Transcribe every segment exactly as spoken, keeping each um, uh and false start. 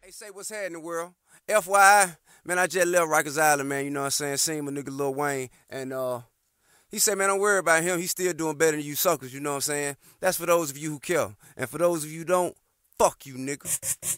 Hey, say what's happening, the world. F Y I, man, I just left Rikers Island, man, you know what I'm saying? Seen my nigga Lil Wayne, and uh, he said, man, don't worry about him. He's still doing better than you suckers, you know what I'm saying? That's for those of you who care. And for those of you who don't, fuck you, nigga.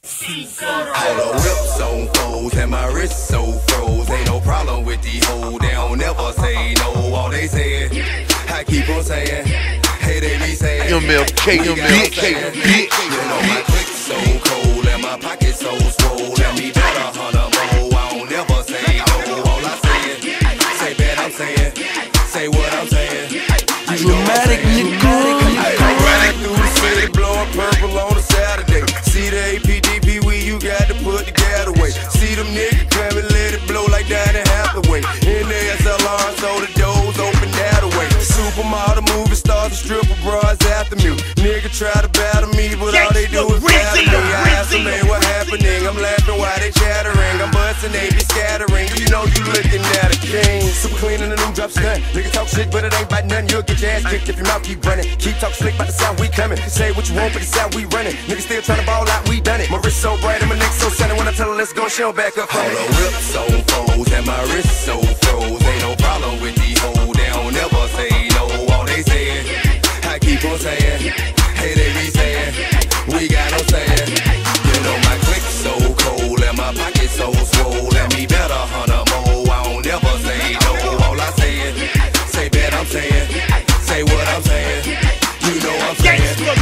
All the whips on foes and my wrist so froze. Ain't no problem with these hoes. They don't never say no. All they say, I keep on saying, hey, they be saying, M L K, M L K, bitch. You know my click so cold and my pocket so swole. Let me better hundred more. I don't never say no. All I say is, say bad I'm saying, say what I'm saying. You Dramatic nigga. Riding through the city, blowing purple on a Saturday. See the A P D P, we you got to put the gas away. See them niggas come and let it blow like Danny Hathaway. In the S L R, so the doors open that away. Supermodel movie stars and stripper bras after me. Nigga try to battle me, but all they do is battle me. I ask them, man, what happening? I'm laughing while they chattering. I'm busting, they be scattering. You know you looking at a king. Super clean in the new drop stun. Nigga talk shit, but it ain't about nothing. You'll get your ass kicked if your mouth keep running. Keep talk slick about the sound we coming. Say what you want, but the sound we running. Niggas still trying to ball out, we done it. My wrist so bright and my neck so sunny. When I tell her let's go, she don't back up. All the whips so foes and my wrist so froze. Ain't no problem with these hoes. They don't never say no. All they say, I keep on saying, hey, they be saying, we got no saying. You know my click so cold and my pocket so swole. Let me better hundred more. I don't never say no. All I say is, say bad I'm saying, say what I'm saying. You know I'm saying.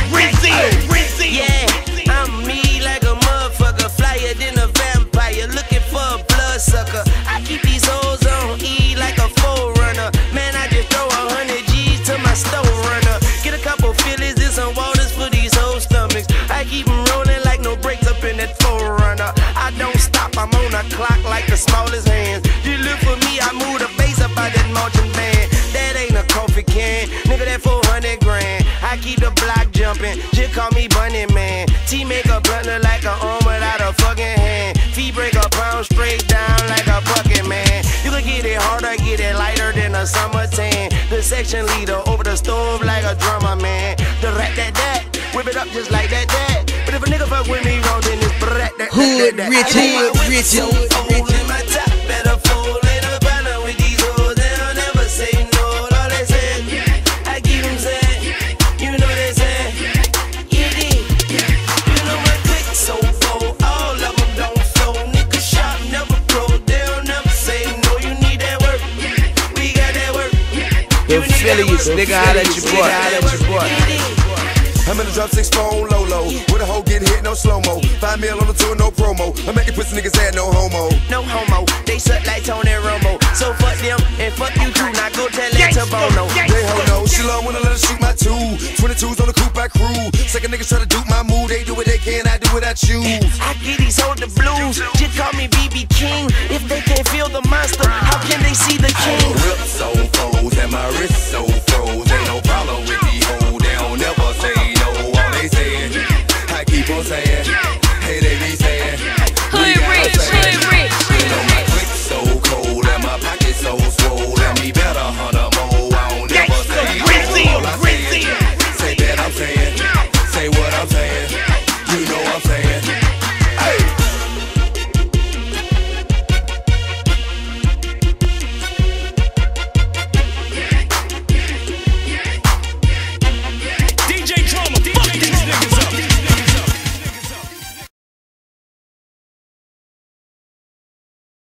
Yeah, I'm me like a motherfucker, flyer than a vampire, looking for a bloodsucker. I keep these hoes on E like a forerunner. Man, I just throw a hundred G's to my store runner. Get a couple fillies and some waters for these whole stomachs. I keep them rolling like no brakes up in that forerunner. I don't stop, I'm on a clock like the smallest hands. You look for me, I move the bass up out that marching band. That ain't a coffee can, nigga, that four hundred grand. I keep the block jumping, just call me Bunny Man. T make a blunder like an arm without a fucking hand. Feet break a pound straight down like a bucket, man. You can get it harder, get it lighter than a summer tan. The section leader over the stove like a drummer, man. The rat that that, whip it up just like that that. But if a nigga fuck with me wrong, then it's brat that that Hood that. rich, hood rich, So fold in my top, better fold. Ain't no problem with these hoes, they don't never say no. All they say, I keep them saying, you know they say, you did. You know my click so full, all of them don't flow. Nigga shop never pro, they don't never say no. You need that work, we got that work. The affiliates, nigga, holla at your boy, holla at your boy. I'm in the drop six phone low low. With a hoe getting hit, no slow mo. Five mil on the tour, no promo. I'm making pussy niggas add no homo. No homo, they suck like Tony Romo. So fuck them and fuck you too. Now go tell that to Bono. They ho no, she love when I let her shoot my two. twenty-twos on the coupe I cruise. Second niggas try to dupe my mood. They do what they can, I do what I choose. I get these hoes the blues. Just call me B B King. If they can't feel the monster, how can they see the king? Whips so foes and my wrist so froze. Ain't no